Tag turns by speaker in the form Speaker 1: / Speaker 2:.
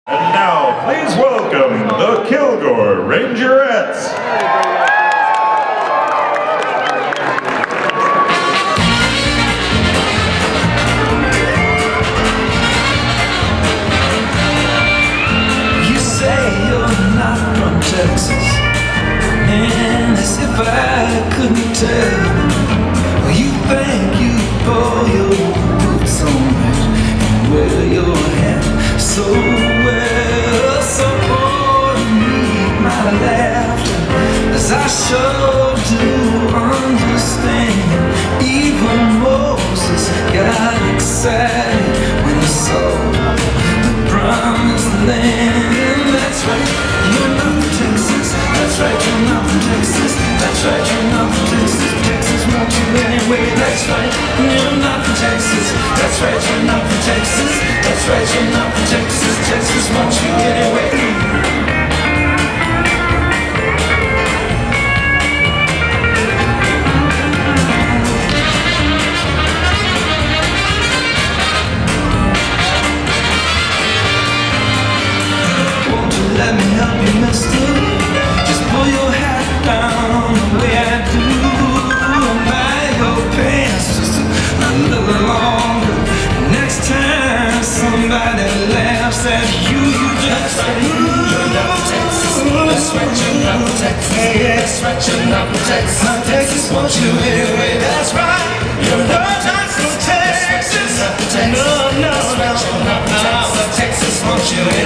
Speaker 1: And now, please welcome the Kilgore Rangerettes.
Speaker 2: You say you're not from Texas, and as if I couldn't tell. You think you pull your boots on right and wear your hat so well. So meet my laughter, as I sure do understand. Even Moses got excited when he saw the promised land. That's right, you're not from Texas. That's right, you're not from Texas. That's right, you're not from Texas. Texas wants you anyway. That's right, you're not from Texas. That's right, you're not from Texas. That's right, you're not from Texas. Texas wants you anyway. Let me help you, mister. Just pull your hat down the way I do, and buy your pants just a little longer. Next time somebody laughs at you, you just say, you're not from Texas. That's right, you're not from Texas. That's right, you're not from Texas. My Texas wants you anyway. That's right, you're not from Texas. No, Texas wants you anyway.